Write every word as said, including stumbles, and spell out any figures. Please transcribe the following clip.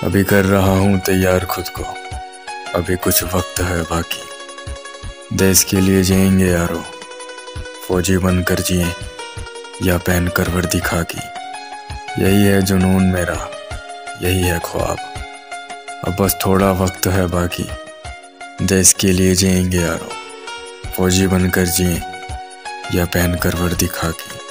अभी कर रहा हूँ तैयार खुद को, अभी कुछ वक्त है बाकी। देश के लिए जिएंगे यारो, फौजी बनकर जिए या पहन कर वर्दी खाकी। यही है जुनून मेरा, यही है ख्वाब, अब बस थोड़ा वक्त है बाकी। देश के लिए जिएंगे यारो, फौजी बनकर जिए या पहन कर वर्दी खाकी।